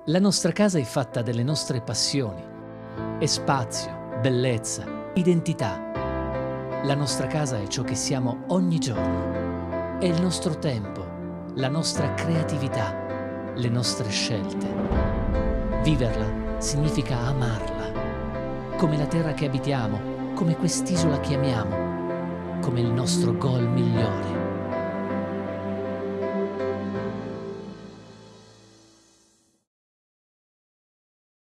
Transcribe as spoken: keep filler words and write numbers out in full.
La nostra casa è fatta delle nostre passioni. È spazio, bellezza, identità. La nostra casa è ciò che siamo ogni giorno. È il nostro tempo, la nostra creatività, le nostre scelte. Viverla significa amarla, come la terra che abitiamo, come quest'isola che amiamo, come il nostro goal migliore.